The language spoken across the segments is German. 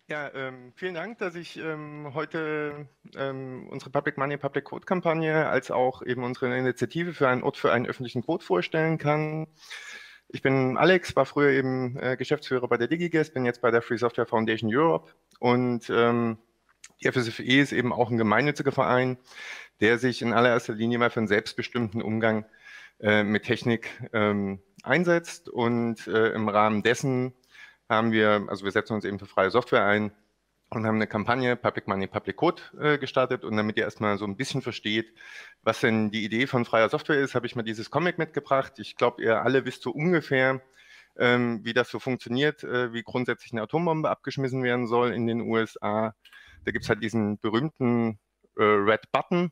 Ja, vielen Dank, dass ich heute unsere Public Money, Public Code Kampagne als auch eben unsere Initiative für einen Ort für einen öffentlichen Code vorstellen kann. Ich bin Alex, war früher eben Geschäftsführer bei der DigiGuest, bin jetzt bei der Free Software Foundation Europe und die FSFE ist eben auch ein gemeinnütziger Verein, der sich in allererster Linie mal für einen selbstbestimmten Umgang mit Technik einsetzt und im Rahmen dessen haben wir, also wir setzen uns eben für freie Software ein und haben eine Kampagne Public Money, Public Code gestartet. Und damit ihr erstmal so ein bisschen versteht, was denn die Idee von freier Software ist, habe ich mal dieses Comic mitgebracht. Ich glaube, ihr alle wisst so ungefähr, wie das so funktioniert, wie grundsätzlich eine Atombombe abgeschmissen werden soll in den USA. Da gibt es halt diesen berühmten Red Button.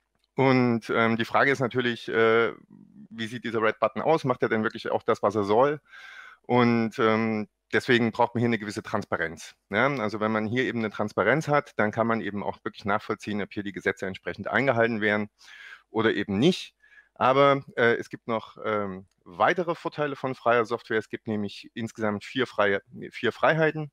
Und die Frage ist natürlich, wie sieht dieser Red Button aus? Macht er denn wirklich auch das, was er soll? Und deswegen braucht man hier eine gewisse Transparenz. Ja? Also wenn man hier eben eine Transparenz hat, dann kann man eben auch wirklich nachvollziehen, ob hier die Gesetze entsprechend eingehalten werden oder eben nicht. Aber es gibt noch weitere Vorteile von freier Software. Es gibt nämlich insgesamt vier Freiheiten,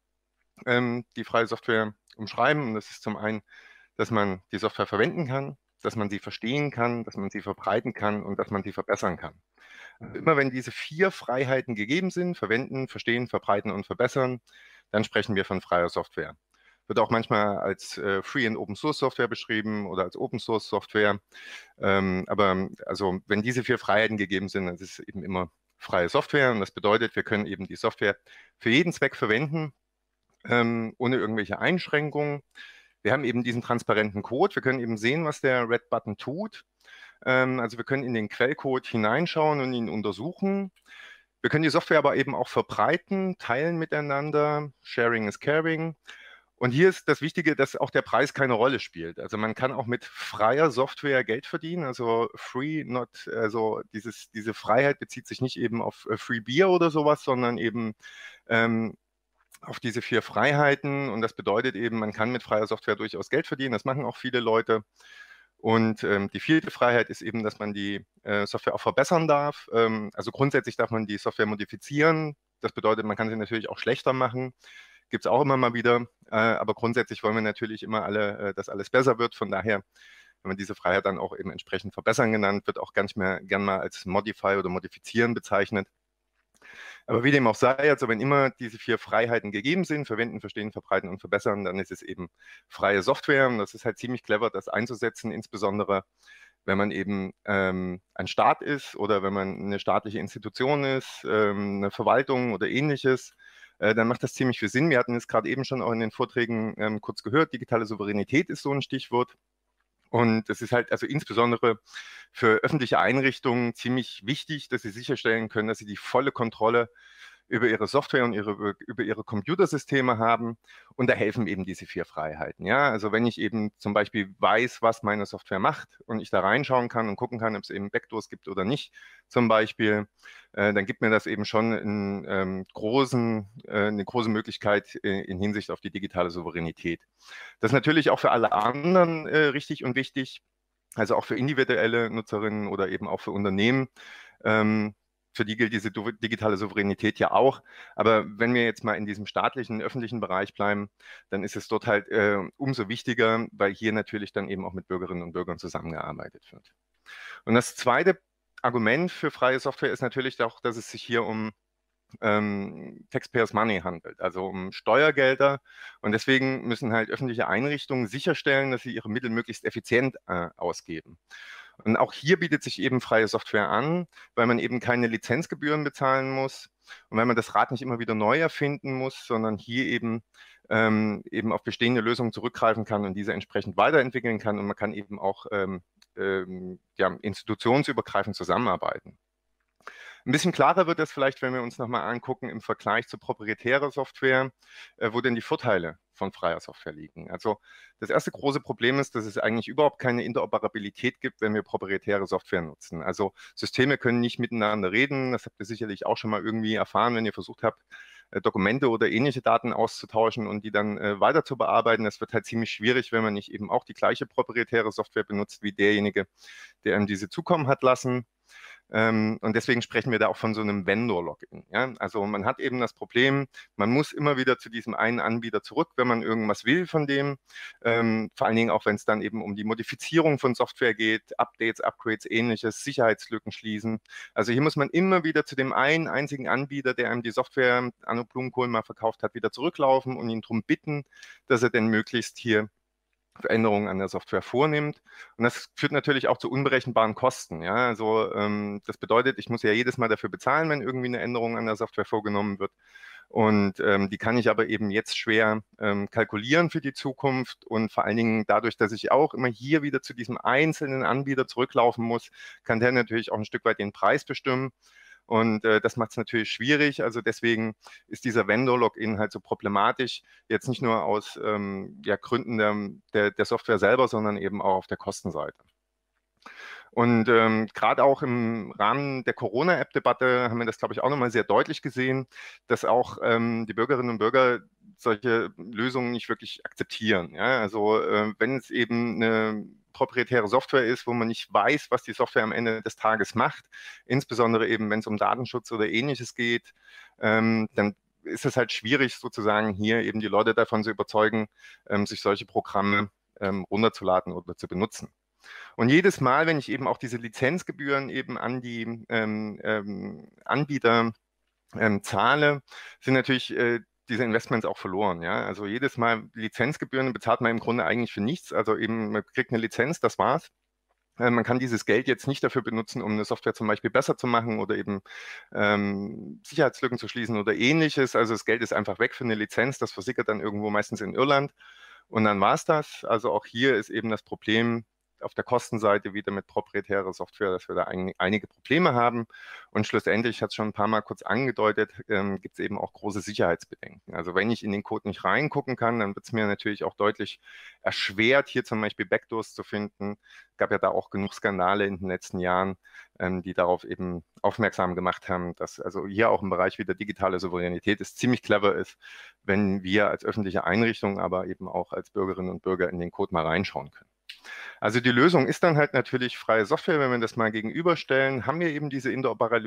die freie Software umschreiben. Und das ist zum einen, dass man die Software verwenden kann, dass man sie verstehen kann, dass man sie verbreiten kann und dass man sie verbessern kann. Immer wenn diese vier Freiheiten gegeben sind, verwenden, verstehen, verbreiten und verbessern, dann sprechen wir von freier Software. Wird auch manchmal als Free and Open Source Software beschrieben oder als Open Source Software. Aber also wenn diese vier Freiheiten gegeben sind, dann ist es eben immer freie Software. Und das bedeutet, wir können eben die Software für jeden Zweck verwenden, ohne irgendwelche Einschränkungen. Wir haben eben diesen transparenten Code. Wir können eben sehen, was der Red Button tut. Also wir können in den Quellcode hineinschauen und ihn untersuchen. Wir können die Software aber eben auch verbreiten, teilen miteinander. Sharing is caring. Und hier ist das Wichtige, dass auch der Preis keine Rolle spielt. Also man kann auch mit freier Software Geld verdienen. Also free, not, also diese Freiheit bezieht sich nicht eben auf Free Beer oder sowas, sondern eben auf diese vier Freiheiten. Und das bedeutet eben, man kann mit freier Software durchaus Geld verdienen. Das machen auch viele Leute. Und die vierte Freiheit ist eben, dass man die Software auch verbessern darf. Also grundsätzlich darf man die Software modifizieren. Das bedeutet, man kann sie natürlich auch schlechter machen. Gibt es auch immer mal wieder. Aber grundsätzlich wollen wir natürlich immer alle, dass alles besser wird. Von daher, wenn man diese Freiheit dann auch eben entsprechend verbessern genannt, wird auch gar nicht mehr gern mal als Modify oder Modifizieren bezeichnet. Aber wie dem auch sei, also wenn immer diese vier Freiheiten gegeben sind, verwenden, verstehen, verbreiten und verbessern, dann ist es eben freie Software. Und das ist halt ziemlich clever, das einzusetzen, insbesondere wenn man eben ein Staat ist oder wenn man eine staatliche Institution ist, eine Verwaltung oder ähnliches. Dann macht das ziemlich viel Sinn. Wir hatten es gerade eben schon auch in den Vorträgen kurz gehört. Digitale Souveränität ist so ein Stichwort. Und es ist halt also insbesondere für öffentliche Einrichtungen ziemlich wichtig, dass sie sicherstellen können, dass sie die volle Kontrolle über ihre Software und über ihre Computersysteme haben. Und da helfen eben diese vier Freiheiten. Ja, also wenn ich eben zum Beispiel weiß, was meine Software macht und ich da reinschauen kann und gucken kann, ob es eben Backdoors gibt oder nicht, zum Beispiel, dann gibt mir das eben schon eine große Möglichkeit in Hinsicht auf die digitale Souveränität. Das ist natürlich auch für alle anderen richtig und wichtig, also auch für individuelle Nutzerinnen oder eben auch für Unternehmen. Für die gilt diese digitale Souveränität ja auch. Aber wenn wir jetzt mal in diesem staatlichen, öffentlichen Bereich bleiben, dann ist es dort halt umso wichtiger, weil hier natürlich dann eben auch mit Bürgerinnen und Bürgern zusammengearbeitet wird. Und das zweite Argument für freie Software ist natürlich auch, dass es sich hier um Taxpayers Money handelt, also um Steuergelder. Und deswegen müssen halt öffentliche Einrichtungen sicherstellen, dass sie ihre Mittel möglichst effizient ausgeben. Und auch hier bietet sich eben freie Software an, weil man eben keine Lizenzgebühren bezahlen muss und weil man das Rad nicht immer wieder neu erfinden muss, sondern hier eben auf bestehende Lösungen zurückgreifen kann und diese entsprechend weiterentwickeln kann. Und man kann eben auch ja, institutionsübergreifend zusammenarbeiten. Ein bisschen klarer wird das vielleicht, wenn wir uns nochmal angucken im Vergleich zu proprietärer Software, wo denn die Vorteile von freier Software liegen. Also das erste große Problem ist, dass es eigentlich überhaupt keine Interoperabilität gibt, wenn wir proprietäre Software nutzen. Also Systeme können nicht miteinander reden. Das habt ihr sicherlich auch schon mal irgendwie erfahren, wenn ihr versucht habt, Dokumente oder ähnliche Daten auszutauschen und die dann weiter zu bearbeiten. Das wird halt ziemlich schwierig, wenn man nicht eben auch die gleiche proprietäre Software benutzt wie derjenige, der einem diese zukommen hat lassen. Und deswegen sprechen wir da auch von so einem Vendor-Login. Ja? Also man hat eben das Problem, man muss immer wieder zu diesem einen Anbieter zurück, wenn man irgendwas will von dem. Vor allen Dingen auch, wenn es dann eben um die Modifizierung von Software geht, Updates, Upgrades, ähnliches, Sicherheitslücken schließen. Also hier muss man immer wieder zu dem einen einzigen Anbieter, der einem die Software Anno Blumenkohl mal verkauft hat, wieder zurücklaufen und ihn darum bitten, dass er denn möglichst hier Veränderungen an der Software vornimmt. Und das führt natürlich auch zu unberechenbaren Kosten. Ja? Also das bedeutet, ich muss ja jedes Mal dafür bezahlen, wenn irgendwie eine Änderung an der Software vorgenommen wird. Und die kann ich aber eben jetzt schwer kalkulieren für die Zukunft. Und vor allen Dingen dadurch, dass ich auch immer hier wieder zu diesem einzelnen Anbieter zurücklaufen muss, kann der natürlich auch ein Stück weit den Preis bestimmen. Und das macht es natürlich schwierig. Also deswegen ist dieser Vendor-Login halt so problematisch. Jetzt nicht nur aus ja, Gründen der Software selber, sondern eben auch auf der Kostenseite. Und gerade auch im Rahmen der Corona-App-Debatte haben wir das, glaube ich, auch nochmal sehr deutlich gesehen, dass auch die Bürgerinnen und Bürger solche Lösungen nicht wirklich akzeptieren. Ja? Also wenn es eben eine proprietäre Software ist, wo man nicht weiß, was die Software am Ende des Tages macht, insbesondere eben, wenn es um Datenschutz oder ähnliches geht, dann ist es halt schwierig, sozusagen hier eben die Leute davon zu überzeugen, sich solche Programme runterzuladen oder zu benutzen. Und jedes Mal, wenn ich eben auch diese Lizenzgebühren eben an die Anbieter zahle, sind natürlich diese Investments auch verloren. Ja? Also jedes Mal Lizenzgebühren bezahlt man im Grunde eigentlich für nichts. Also eben, man kriegt eine Lizenz, das war's. Man kann dieses Geld jetzt nicht dafür benutzen, um eine Software zum Beispiel besser zu machen oder eben Sicherheitslücken zu schließen oder ähnliches. Also das Geld ist einfach weg für eine Lizenz, das versickert dann irgendwo meistens in Irland und dann war es das. Also auch hier ist eben das Problem auf der Kostenseite wieder mit proprietärer Software, dass wir da einige Probleme haben. Und schlussendlich, ich hatte es schon ein paar Mal kurz angedeutet, gibt es eben auch große Sicherheitsbedenken. Also wenn ich in den Code nicht reingucken kann, dann wird es mir natürlich auch deutlich erschwert, hier zum Beispiel Backdoors zu finden. Es gab ja da auch genug Skandale in den letzten Jahren, die darauf eben aufmerksam gemacht haben, dass also hier auch im Bereich wieder digitale Souveränität es ziemlich clever ist, wenn wir als öffentliche Einrichtung, aber eben auch als Bürgerinnen und Bürger in den Code mal reinschauen können. Also die Lösung ist dann halt natürlich freie Software. Wenn wir das mal gegenüberstellen, haben wir eben diese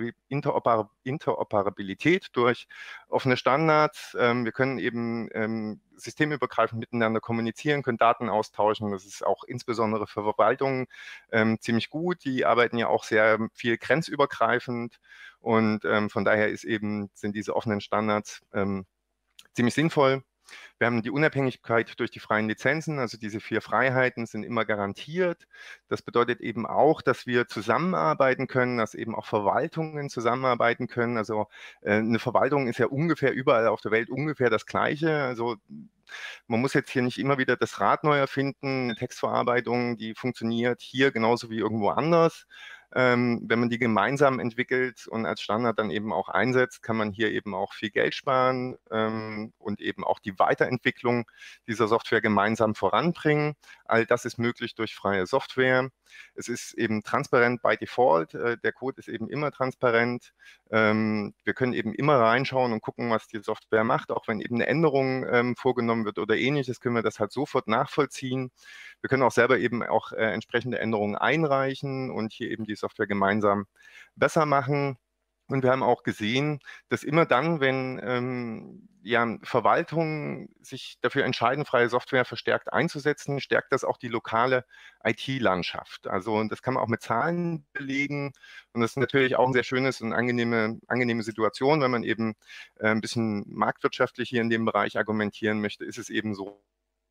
Interoperabilität durch offene Standards. Wir können eben systemübergreifend miteinander kommunizieren, können Daten austauschen. Das ist auch insbesondere für Verwaltungen ziemlich gut. Die arbeiten ja auch sehr viel grenzübergreifend und von daher sind diese offenen Standards ziemlich sinnvoll. Wir haben die Unabhängigkeit durch die freien Lizenzen, also diese 4 Freiheiten sind immer garantiert. Das bedeutet eben auch, dass wir zusammenarbeiten können, dass eben auch Verwaltungen zusammenarbeiten können. Also eine Verwaltung ist ja ungefähr überall auf der Welt ungefähr das Gleiche. Also man muss jetzt hier nicht immer wieder das Rad neu erfinden. Eine Textverarbeitung, die funktioniert hier genauso wie irgendwo anders. Wenn man die gemeinsam entwickelt und als Standard dann eben auch einsetzt, kann man hier eben auch viel Geld sparen und eben auch die Weiterentwicklung dieser Software gemeinsam voranbringen. All das ist möglich durch freie Software. Es ist eben transparent by default. Der Code ist eben immer transparent. Wir können eben immer reinschauen und gucken, was die Software macht. Auch wenn eben eine Änderung vorgenommen wird oder ähnliches, können wir das halt sofort nachvollziehen. Wir können auch selber eben auch entsprechende Änderungen einreichen und hier eben die Software gemeinsam besser machen. Und wir haben auch gesehen, dass immer dann, wenn ja, Verwaltungen sich dafür entscheiden, freie Software verstärkt einzusetzen, stärkt das auch die lokale IT-Landschaft. Also das kann man auch mit Zahlen belegen. Und das ist natürlich auch ein sehr schönes und angenehme Situation, wenn man eben ein bisschen marktwirtschaftlich hier in dem Bereich argumentieren möchte, ist es eben so,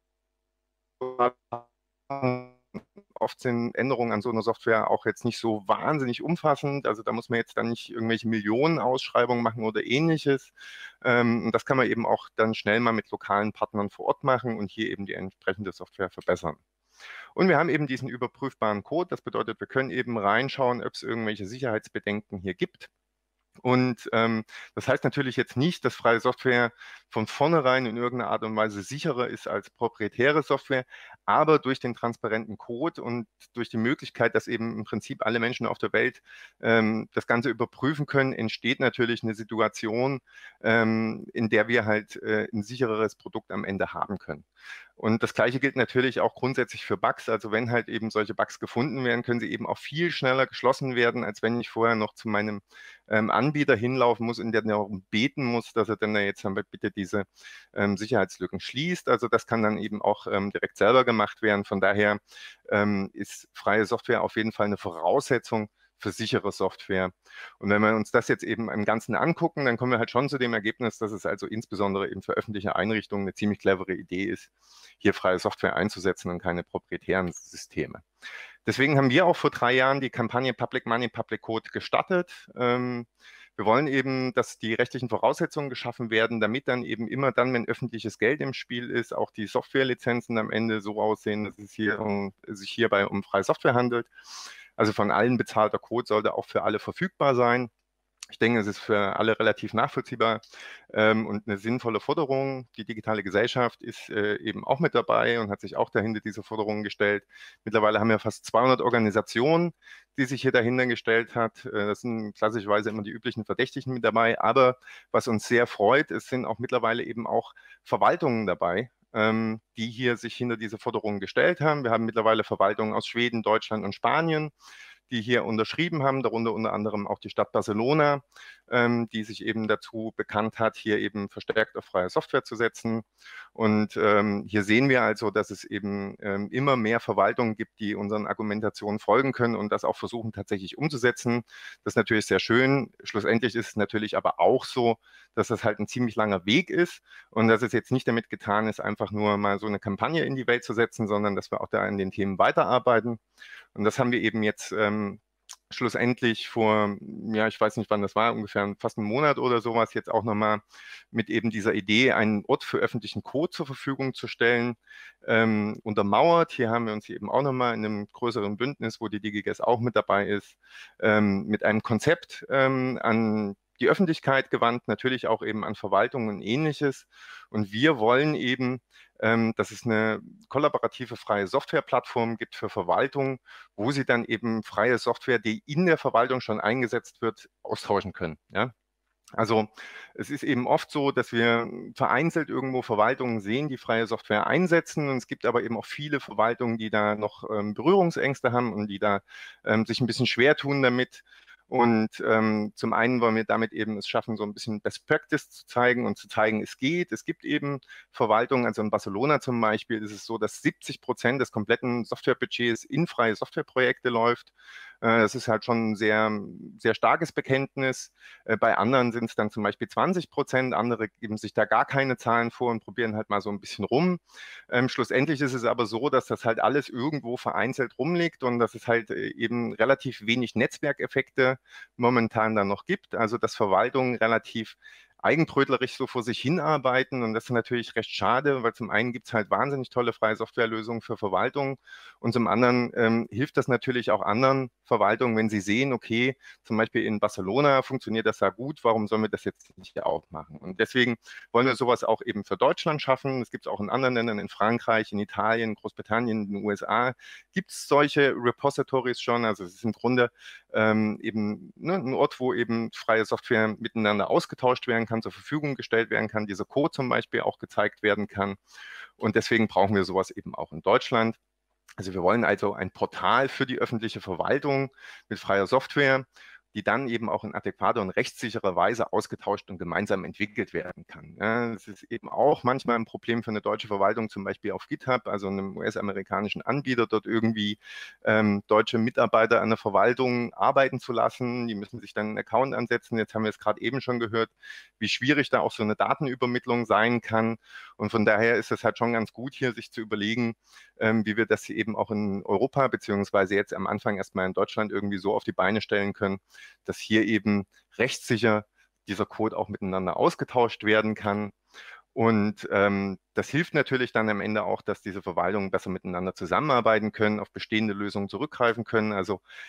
oft sind Änderungen an so einer Software auch jetzt nicht so wahnsinnig umfassend. Also da muss man jetzt dann nicht irgendwelche Millionen-Ausschreibungen machen oder ähnliches. Und das kann man eben auch dann schnell mal mit lokalen Partnern vor Ort machen und hier eben die entsprechende Software verbessern. Und wir haben eben diesen überprüfbaren Code. Das bedeutet, wir können eben reinschauen, ob es irgendwelche Sicherheitsbedenken hier gibt. Und das heißt natürlich jetzt nicht, dass freie Software von vornherein in irgendeiner Art und Weise sicherer ist als proprietäre Software, aber durch den transparenten Code und durch die Möglichkeit, dass eben im Prinzip alle Menschen auf der Welt das Ganze überprüfen können, entsteht natürlich eine Situation, in der wir halt ein sichereres Produkt am Ende haben können. Und das Gleiche gilt natürlich auch grundsätzlich für Bugs. Also wenn halt eben solche Bugs gefunden werden, können sie eben auch viel schneller geschlossen werden, als wenn ich vorher noch zu meinem Anbieter hinlaufen muss und der darum beten muss, dass er dann jetzt dann bitte diese Sicherheitslücken schließt. Also das kann dann eben auch direkt selber gemacht werden. Von daher ist freie Software auf jeden Fall eine Voraussetzung für sichere Software. Und wenn wir uns das jetzt eben im Ganzen angucken, dann kommen wir halt schon zu dem Ergebnis, dass es also insbesondere eben für öffentliche Einrichtungen eine ziemlich clevere Idee ist, hier freie Software einzusetzen und keine proprietären Systeme. Deswegen haben wir auch vor 3 Jahren die Kampagne Public Money, Public Code gestartet. Wir wollen eben, dass die rechtlichen Voraussetzungen geschaffen werden, damit dann eben immer dann, wenn öffentliches Geld im Spiel ist, auch die Softwarelizenzen am Ende so aussehen, dass es sich hierbei um freie Software handelt. Also von allen bezahlter Code sollte auch für alle verfügbar sein. Ich denke, es ist für alle relativ nachvollziehbar und eine sinnvolle Forderung. Die digitale Gesellschaft ist eben auch mit dabei und hat sich auch dahinter diese Forderungen gestellt. Mittlerweile haben wir fast 200 Organisationen, die sich hier dahinter gestellt hat. Das sind klassischerweise immer die üblichen Verdächtigen mit dabei. Aber was uns sehr freut, es sind auch mittlerweile eben auch Verwaltungen dabei, die hier sich hinter diese Forderungen gestellt haben. Wir haben mittlerweile Verwaltungen aus Schweden, Deutschland und Spanien, die hier unterschrieben haben, darunter unter anderem auch die Stadt Barcelona, die sich eben dazu bekannt hat, hier eben verstärkt auf freie Software zu setzen. Und hier sehen wir also, dass es eben immer mehr Verwaltungen gibt, die unseren Argumentationen folgen können und das auch versuchen tatsächlich umzusetzen. Das ist natürlich sehr schön. Schlussendlich ist es natürlich aber auch so, dass das halt ein ziemlich langer Weg ist und dass es jetzt nicht damit getan ist, einfach nur mal so eine Kampagne in die Welt zu setzen, sondern dass wir auch da an den Themen weiterarbeiten. Und das haben wir eben jetzt schlussendlich vor, ja, ich weiß nicht, wann das war, ungefähr fast einen Monat oder sowas, jetzt auch nochmal mit eben dieser Idee, einen Ort für öffentlichen Code zur Verfügung zu stellen, untermauert. Hier haben wir uns eben auch nochmal in einem größeren Bündnis, wo die DGGS auch mit dabei ist, mit einem Konzept an die Öffentlichkeit gewandt, natürlich auch eben an Verwaltung und Ähnliches. Und wir wollen eben, dass es eine kollaborative freie Softwareplattform gibt für Verwaltung, wo sie dann eben freie Software, die in der Verwaltung schon eingesetzt wird, austauschen können. Ja? Also es ist eben oft so, dass wir vereinzelt irgendwo Verwaltungen sehen, die freie Software einsetzen. Und es gibt aber eben auch viele Verwaltungen, die da noch Berührungsängste haben und die da sich ein bisschen schwer tun damit. Und zum einen wollen wir damit eben es schaffen, so ein bisschen Best Practice zu zeigen und zu zeigen, es geht. Es gibt eben Verwaltungen, also in Barcelona zum Beispiel ist es so, dass 70% des kompletten Softwarebudgets in freie Softwareprojekte läuft. Das ist halt schon ein sehr, sehr starkes Bekenntnis. Bei anderen sind es dann zum Beispiel 20%. Andere geben sich da gar keine Zahlen vor und probieren halt mal so ein bisschen rum. Schlussendlich ist es aber so, dass das halt alles irgendwo vereinzelt rumliegt und dass es halt eben relativ wenig Netzwerkeffekte momentan dann noch gibt. Also dass Verwaltungen relativ eigenbrötlerisch so vor sich hinarbeiten und das ist natürlich recht schade, weil zum einen gibt es halt wahnsinnig tolle freie Softwarelösungen für Verwaltung und zum anderen hilft das natürlich auch anderen Verwaltungen, wenn sie sehen, okay, zum Beispiel in Barcelona funktioniert das ja gut, warum sollen wir das jetzt nicht auch machen? Und deswegen wollen wir sowas auch eben für Deutschland schaffen. Es gibt es auch in anderen Ländern, in Frankreich, in Italien, Großbritannien, in den USA, gibt es solche Repositories schon. Also es ist im Grunde eben ein Ort, wo eben freie Software miteinander ausgetauscht werden kann, zur Verfügung gestellt werden kann, dieser Code zum Beispiel auch gezeigt werden kann. Und deswegen brauchen wir sowas eben auch in Deutschland. Also wir wollen also ein Portal für die öffentliche Verwaltung mit freier Software, die dann eben auch in adäquater und rechtssicherer Weise ausgetauscht und gemeinsam entwickelt werden kann. Ja, das ist eben auch manchmal ein Problem für eine deutsche Verwaltung, zum Beispiel auf GitHub, also einem US-amerikanischen Anbieter, dort irgendwie deutsche Mitarbeiter an der Verwaltung arbeiten zu lassen. Die müssen sich dann einen Account ansetzen. Jetzt haben wir es gerade eben schon gehört, wie schwierig da auch so eine Datenübermittlung sein kann. Und von daher ist es halt schon ganz gut, hier sich zu überlegen, wie wir das hier eben auch in Europa, beziehungsweise jetzt am Anfang erstmal in Deutschland irgendwie so auf die Beine stellen können, dass hier eben rechtssicher dieser Code auch miteinander ausgetauscht werden kann. Und das hilft natürlich dann am Ende auch, dass diese Verwaltungen besser miteinander zusammenarbeiten können, auf bestehende Lösungen zurückgreifen können. Also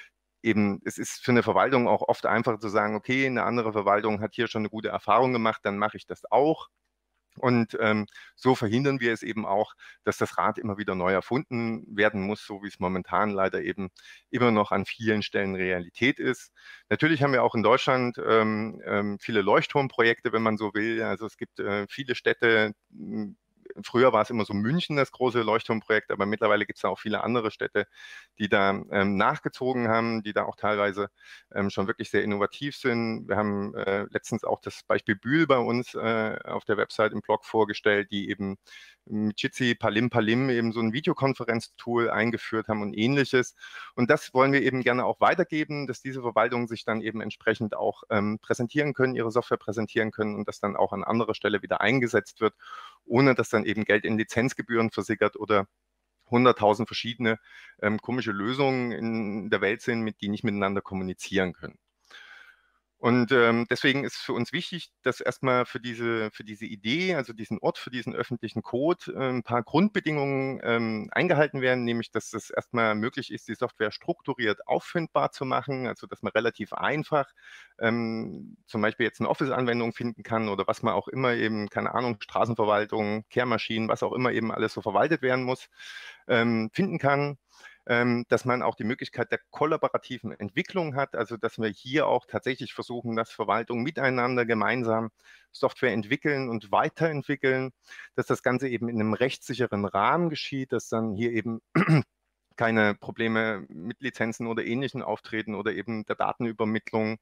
eben, es ist für eine Verwaltung auch oft einfacher zu sagen, okay, eine andere Verwaltung hat hier schon eine gute Erfahrung gemacht, dann mache ich das auch. Und so verhindern wir es eben auch, dass das Rad immer wieder neu erfunden werden muss, so wie es momentan leider eben immer noch an vielen Stellen Realität ist. Natürlich haben wir auch in Deutschland viele Leuchtturmprojekte, wenn man so will. Also es gibt viele Städte. Früher war es immer so München, das große Leuchtturmprojekt, aber mittlerweile gibt es auch viele andere Städte, die da nachgezogen haben, die da auch teilweise schon wirklich sehr innovativ sind. Wir haben letztens auch das Beispiel Bühl bei uns auf der Website im Blog vorgestellt, die eben mit Jitsi Palim Palim eben so ein Videokonferenztool eingeführt haben und ähnliches. Und das wollen wir eben gerne auch weitergeben, dass diese Verwaltungen sich dann eben entsprechend auch präsentieren können, ihre Software präsentieren können und das dann auch an anderer Stelle wieder eingesetzt wird, ohne dass dann eben Geld in Lizenzgebühren versickert oder 100.000 verschiedene komische Lösungen in der Welt sind, die nicht miteinander kommunizieren können. Und deswegen ist für uns wichtig, dass erstmal für diese Idee, also diesen Ort, für diesen öffentlichen Code, ein paar Grundbedingungen eingehalten werden, nämlich dass es erstmal möglich ist, die Software strukturiert auffindbar zu machen, also dass man relativ einfach zum Beispiel jetzt eine Office-Anwendung finden kann oder was man auch immer eben, keine Ahnung, Straßenverwaltung, Kehrmaschinen, was auch immer eben alles so verwaltet werden muss, finden kann. Dass man auch die Möglichkeit der kollaborativen Entwicklung hat, also dass wir hier auch tatsächlich versuchen, dass Verwaltungen miteinander gemeinsam Software entwickeln und weiterentwickeln, dass das Ganze eben in einem rechtssicheren Rahmen geschieht, dass dann hier eben keine Probleme mit Lizenzen oder Ähnlichem auftreten oder eben der Datenübermittlung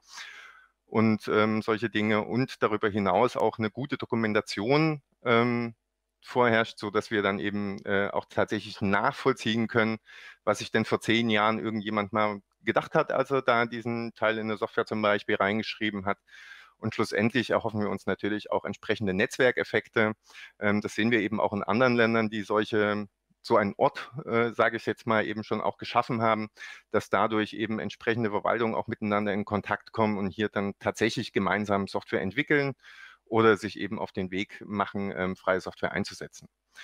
und solche Dinge und darüber hinaus auch eine gute Dokumentation vorherrscht, so dass wir dann eben auch tatsächlich nachvollziehen können, was sich denn vor 10 Jahren irgendjemand mal gedacht hat, als er da diesen Teil in der Software zum Beispiel reingeschrieben hat. Und schlussendlich erhoffen wir uns natürlich auch entsprechende Netzwerkeffekte. Das sehen wir eben auch in anderen Ländern, die so einen Ort, sage ich jetzt mal, eben schon auch geschaffen haben, dass dadurch eben entsprechende Verwaltungen auch miteinander in Kontakt kommen und hier dann tatsächlich gemeinsam Software entwickeln oder sich eben auf den Weg machen, freie Software einzusetzen.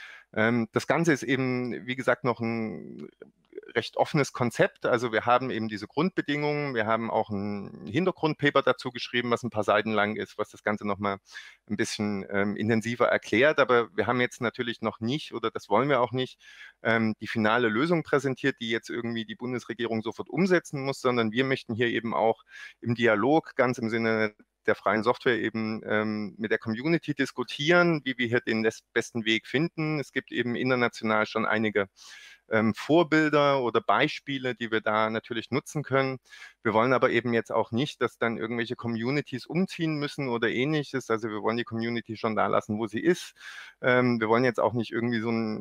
Das Ganze ist eben, wie gesagt, noch ein recht offenes Konzept. Also wir haben eben diese Grundbedingungen. Wir haben auch ein Hintergrundpaper dazu geschrieben, was ein paar Seiten lang ist, was das Ganze nochmal ein bisschen intensiver erklärt. Aber wir haben jetzt natürlich noch nicht, oder das wollen wir auch nicht, die finale Lösung präsentiert, die jetzt irgendwie die Bundesregierung sofort umsetzen muss, sondern wir möchten hier eben auch im Dialog, ganz im Sinne der freien Software eben mit der Community diskutieren, wie wir hier den besten Weg finden. Es gibt eben international schon einige Vorbilder oder Beispiele, die wir da natürlich nutzen können. Wir wollen aber eben jetzt auch nicht, dass dann irgendwelche Communities umziehen müssen oder ähnliches. Also wir wollen die Community schon da lassen, wo sie ist. Wir wollen jetzt auch nicht irgendwie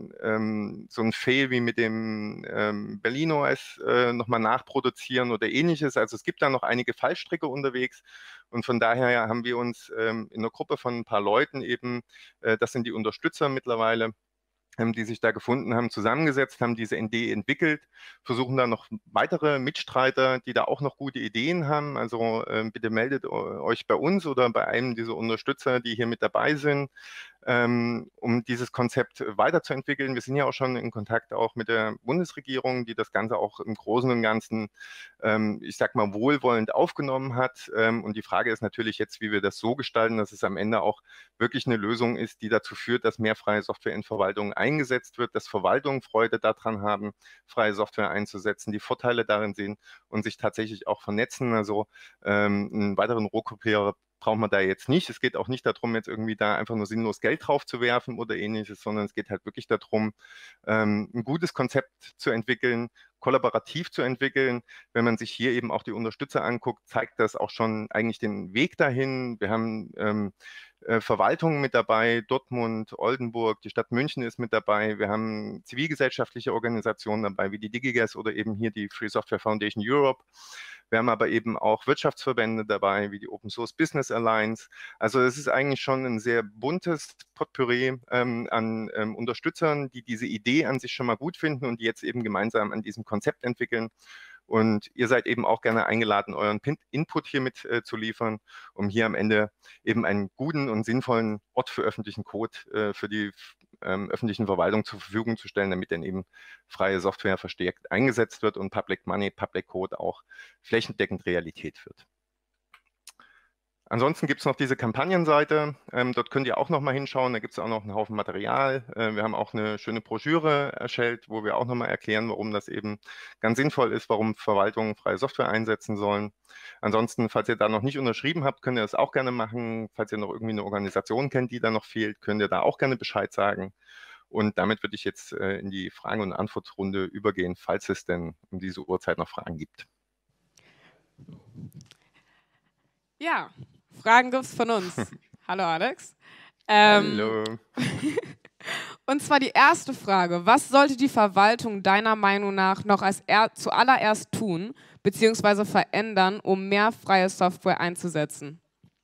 so ein Fail wie mit dem Berlin OS nochmal nachproduzieren oder ähnliches. Also es gibt da noch einige Fallstricke unterwegs. Und von daher haben wir uns in einer Gruppe von ein paar Leuten eben, das sind die Unterstützer mittlerweile, die sich da gefunden haben, zusammengesetzt haben, diese Idee entwickelt, versuchen da noch weitere Mitstreiter, die da auch noch gute Ideen haben. Also bitte meldet euch bei uns oder bei einem dieser Unterstützer, die hier mit dabei sind, um dieses Konzept weiterzuentwickeln. Wir sind ja auch schon in Kontakt auch mit der Bundesregierung, die das Ganze auch im Großen und Ganzen, ich sag mal, wohlwollend aufgenommen hat. Und die Frage ist natürlich jetzt, wie wir das so gestalten, dass es am Ende auch wirklich eine Lösung ist, die dazu führt, dass mehr freie Software in Verwaltungen eingesetzt wird, dass Verwaltungen Freude daran haben, freie Software einzusetzen, die Vorteile darin sehen und sich tatsächlich auch vernetzen. Also einen weiteren Rohkopierer braucht man da jetzt nicht. Es geht auch nicht darum, jetzt irgendwie da einfach nur sinnlos Geld drauf zu werfen oder ähnliches, sondern es geht halt wirklich darum, ein gutes Konzept zu entwickeln, kollaborativ zu entwickeln. Wenn man sich hier eben auch die Unterstützer anguckt, zeigt das auch schon eigentlich den Weg dahin. Wir haben Verwaltungen mit dabei, Dortmund, Oldenburg, die Stadt München ist mit dabei. Wir haben zivilgesellschaftliche Organisationen dabei, wie die DigiGas oder eben hier die Free Software Foundation Europe. Wir haben aber eben auch Wirtschaftsverbände dabei, wie die Open Source Business Alliance. Also es ist eigentlich schon ein sehr buntes Potpourri an Unterstützern, die diese Idee an sich schon mal gut finden und die jetzt eben gemeinsam an diesem Konzept entwickeln. Und ihr seid eben auch gerne eingeladen, euren Input hier mit zu liefern, um hier am Ende eben einen guten und sinnvollen Ort für öffentlichen Code für die öffentlichen Verwaltung zur Verfügung zu stellen, damit dann eben freie Software verstärkt eingesetzt wird und Public Money, Public Code auch flächendeckend Realität wird. Ansonsten gibt es noch diese Kampagnenseite, dort könnt ihr auch noch mal hinschauen, da gibt es auch noch einen Haufen Material. Wir haben auch eine schöne Broschüre erstellt, wo wir auch noch mal erklären, warum das eben ganz sinnvoll ist, warum Verwaltungen freie Software einsetzen sollen. Ansonsten, falls ihr da noch nicht unterschrieben habt, könnt ihr das auch gerne machen. Falls ihr noch irgendwie eine Organisation kennt, die da noch fehlt, könnt ihr da auch gerne Bescheid sagen. Und damit würde ich jetzt in die Fragen- und Antwortrunde übergehen, falls es denn um diese Uhrzeit noch Fragen gibt. Ja, Fragen gibt es von uns. Hallo Alex. Hallo. Und zwar die erste Frage: Was sollte die Verwaltung deiner Meinung nach noch zuallererst tun bzw. verändern, um mehr freie Software einzusetzen?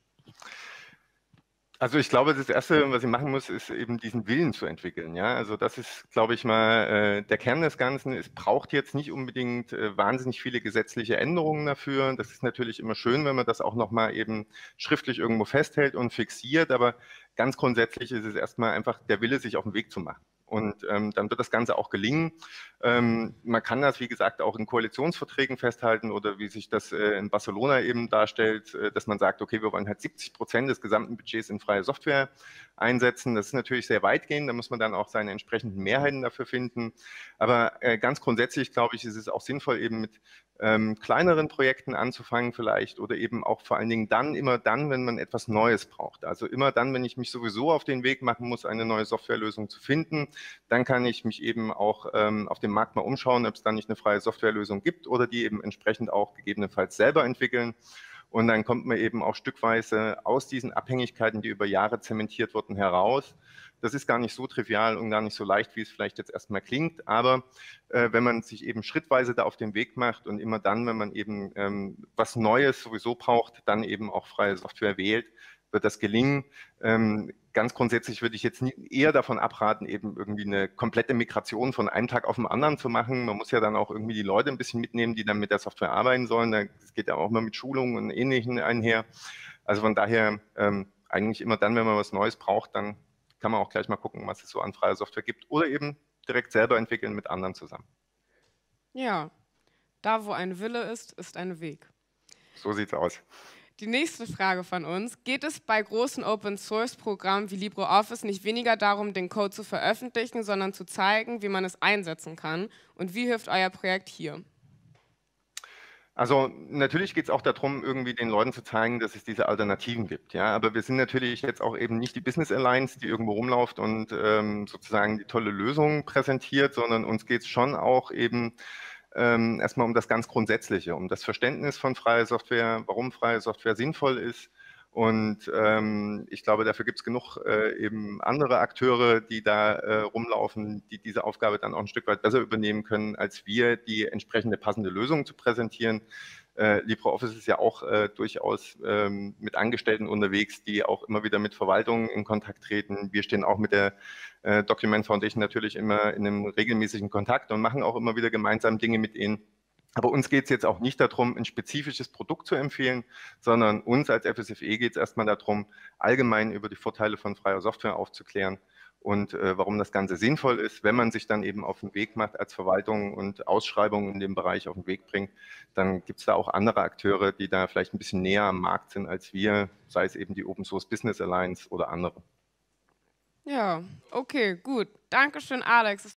Also ich glaube, das Erste, was ich machen muss, ist eben diesen Willen zu entwickeln. Ja, also das ist, glaube ich mal, der Kern des Ganzen. Es braucht jetzt nicht unbedingt wahnsinnig viele gesetzliche Änderungen dafür. Das ist natürlich immer schön, wenn man das auch nochmal eben schriftlich irgendwo festhält und fixiert. Aber ganz grundsätzlich ist es erstmal einfach der Wille, sich auf den Weg zu machen. Und dann wird das Ganze auch gelingen. Man kann das, wie gesagt, auch in Koalitionsverträgen festhalten oder wie sich das in Barcelona eben darstellt, dass man sagt, okay, wir wollen halt 70% des gesamten Budgets in freie Software einsetzen. Das ist natürlich sehr weitgehend, da muss man dann auch seine entsprechenden Mehrheiten dafür finden. Aber ganz grundsätzlich, glaube ich, ist es auch sinnvoll, eben mit kleineren Projekten anzufangen vielleicht oder eben auch vor allen Dingen immer dann, wenn man etwas Neues braucht. Also immer dann, wenn ich mich sowieso auf den Weg machen muss, eine neue Softwarelösung zu finden, dann kann ich mich eben auch auf dem Markt mal umschauen, ob es da nicht eine freie Softwarelösung gibt oder die eben entsprechend auch gegebenenfalls selber entwickeln. Und dann kommt man eben auch stückweise aus diesen Abhängigkeiten, die über Jahre zementiert wurden, heraus. Das ist gar nicht so trivial und gar nicht so leicht, wie es vielleicht jetzt erstmal klingt. Aber wenn man sich eben schrittweise da auf den Weg macht und immer dann, wenn man eben was Neues sowieso braucht, dann eben auch freie Software wählt, wird das gelingen. Ganz grundsätzlich würde ich jetzt eher davon abraten, eben irgendwie eine komplette Migration von einem Tag auf den anderen zu machen. Man muss ja dann auch irgendwie die Leute ein bisschen mitnehmen, die dann mit der Software arbeiten sollen. Das geht ja auch mal mit Schulungen und Ähnlichem einher. Also von daher eigentlich immer dann, wenn man was Neues braucht, dann kann man auch gleich mal gucken, was es so an freier Software gibt oder eben direkt selber entwickeln mit anderen zusammen. Ja, da wo ein Wille ist, ist ein Weg. So sieht's aus. Die nächste Frage von uns: Geht es bei großen Open-Source-Programmen wie LibreOffice nicht weniger darum, den Code zu veröffentlichen, sondern zu zeigen, wie man es einsetzen kann? Und wie hilft euer Projekt hier? Also natürlich geht es auch darum, irgendwie den Leuten zu zeigen, dass es diese Alternativen gibt. Ja, aber wir sind natürlich jetzt auch eben nicht die Business Alliance, die irgendwo rumläuft und sozusagen die tolle Lösung präsentiert, sondern uns geht es schon auch eben erstmal um das ganz Grundsätzliche, um das Verständnis von freier Software, warum freie Software sinnvoll ist. Und ich glaube, dafür gibt es genug eben andere Akteure, die da rumlaufen, die diese Aufgabe dann auch ein Stück weit besser übernehmen können, als wir, die entsprechende passende Lösung zu präsentieren. LibreOffice ist ja auch durchaus mit Angestellten unterwegs, die auch immer wieder mit Verwaltungen in Kontakt treten. Wir stehen auch mit der Document Foundation natürlich immer in einem regelmäßigen Kontakt und machen auch immer wieder gemeinsam Dinge mit ihnen. Aber uns geht es jetzt auch nicht darum, ein spezifisches Produkt zu empfehlen, sondern uns als FSFE geht es erstmal darum, allgemein über die Vorteile von freier Software aufzuklären und warum das Ganze sinnvoll ist. Wenn man sich dann eben auf den Weg macht als Verwaltung und Ausschreibungen in dem Bereich auf den Weg bringt, dann gibt es da auch andere Akteure, die da vielleicht ein bisschen näher am Markt sind als wir, sei es eben die Open Source Business Alliance oder andere. Ja, okay, gut. Dankeschön, Alex.